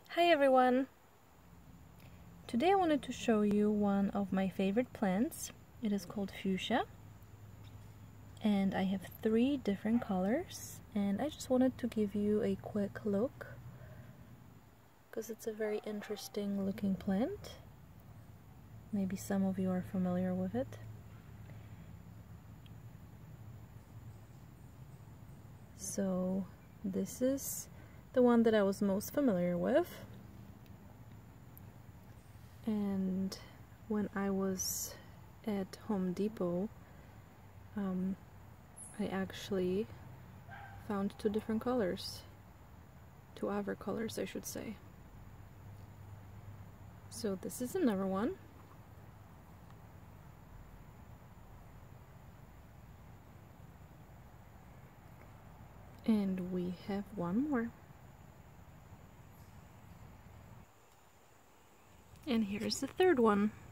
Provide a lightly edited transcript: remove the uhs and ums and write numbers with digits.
Hi everyone! Today I wanted to show you one of my favorite plants. It is called Fuchsia and I have 3 different colors, and I just wanted to give you a quick look because it's a very interesting looking plant. Maybe some of you are familiar with it. So this is the one that I was most familiar with. And when I was at Home Depot, I actually found 2 different colors. 2 other colors, I should say. So this is another one. And we have one more. And here's the 3rd one.